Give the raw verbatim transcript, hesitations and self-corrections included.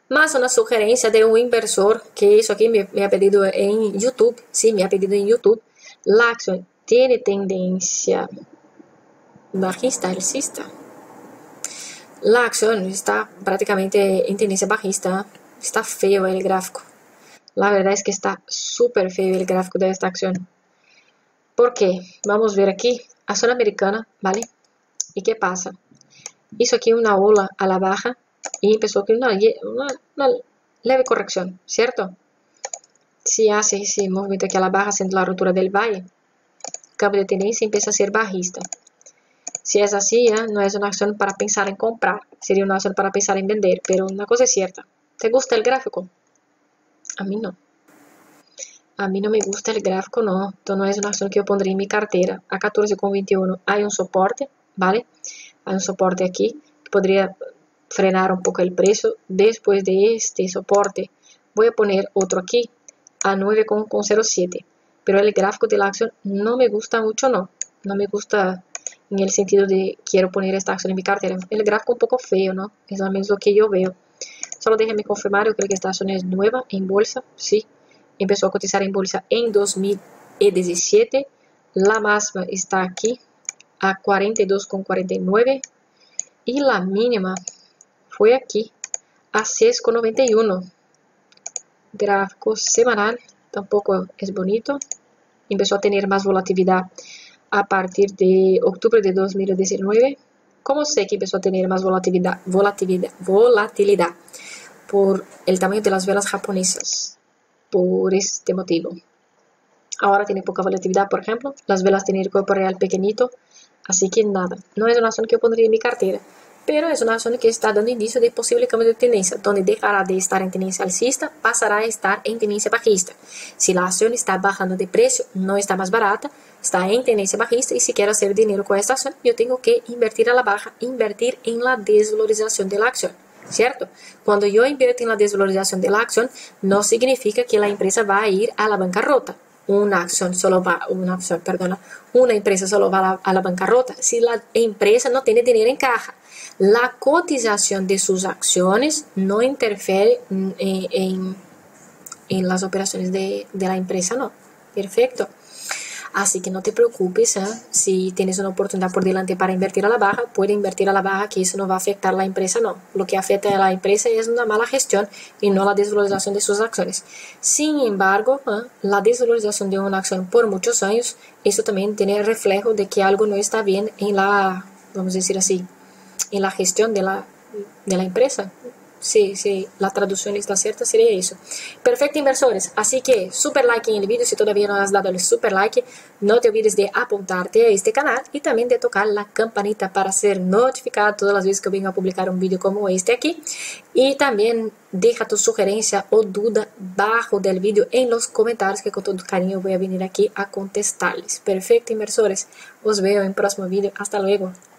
Más una sugerencia de un inversor que eso aquí me, me ha pedido en YouTube. Sí, me ha pedido en YouTube. La acción tiene tendencia bajista, alcista. La acción está prácticamente en tendencia bajista. Está feo el gráfico. La verdad es que está súper feo el gráfico de esta acción. ¿Por qué? Vamos a ver aquí. Acción americana, ¿vale? ¿Y qué pasa? Hizo aquí una ola a la baja y empezó aquí una, una, una leve corrección, ¿cierto? Si hace ese movimiento aquí a la baja haciendo la ruptura del valle, cambio de tendencia empieza a ser bajista. Si es así, ¿eh? No es una acción para pensar en comprar, sería una acción para pensar en vender, pero una cosa es cierta. ¿Te gusta el gráfico? A mí no. A mí no me gusta el gráfico, no. Entonces no es una acción que yo pondría en mi cartera. A catorce con veintiuno hay un soporte, ¿vale? Hay un soporte aquí que podría frenar un poco el precio. Después de este soporte voy a poner otro aquí a nueve coma cero siete. Pero el gráfico de la acción no me gusta mucho, no. No me gusta en el sentido de quiero poner esta acción en mi cartera. El gráfico un poco feo, ¿no? Es al menos lo que yo veo. Solo déjame confirmar, yo creo que esta acción es nueva en bolsa, sí. Empezó a cotizar en bolsa en dos mil diecisiete. La máxima está aquí a cuarenta y dos coma cuarenta y nueve. Y la mínima fue aquí a seis coma noventa y uno. Gráfico semanal tampoco es bonito. Empezó a tener más volatilidad a partir de octubre de dos mil diecinueve. ¿Cómo sé que empezó a tener más volatilidad? Volatilidad, volatilidad por el tamaño de las velas japonesas. Por este motivo. Ahora tiene poca volatilidad, por ejemplo. Las velas tienen el cuerpo real pequeñito. Así que nada, no es una acción que yo pondría en mi cartera. Pero es una acción que está dando indicio de posible cambio de tendencia, donde dejará de estar en tendencia alcista, pasará a estar en tendencia bajista. Si la acción está bajando de precio, no está más barata, está en tendencia bajista y si quiero hacer dinero con esta acción, yo tengo que invertir a la baja, invertir en la desvalorización de la acción. ¿Cierto? Cuando yo invierto en la desvalorización de la acción, no significa que la empresa va a ir a la bancarrota. Una acción solo va, una acción, perdona, una empresa solo va a la, a la bancarrota si la empresa no tiene dinero en caja. La cotización de sus acciones no interfiere en, en, en las operaciones de, de la empresa, no. Perfecto. Así que no te preocupes, ¿eh? Si tienes una oportunidad por delante para invertir a la baja, puede invertir a la baja, que eso no va a afectar a la empresa, no. Lo que afecta a la empresa es una mala gestión y no la desvalorización de sus acciones. Sin embargo, ¿eh? La desvalorización de una acción por muchos años, eso también tiene el reflejo de que algo no está bien en la, vamos a decir así, en la gestión de la, de la empresa. Sí, sí, la traducción está cierta, sería eso. Perfecto, inversores. Así que super like en el vídeo si todavía no has dado el super like. No te olvides de apuntarte a este canal y también de tocar la campanita para ser notificado todas las veces que venga a publicar un vídeo como este aquí. Y también deja tu sugerencia o duda bajo del vídeo en los comentarios que con todo cariño voy a venir aquí a contestarles. Perfecto, inversores. Os veo en el próximo vídeo. Hasta luego.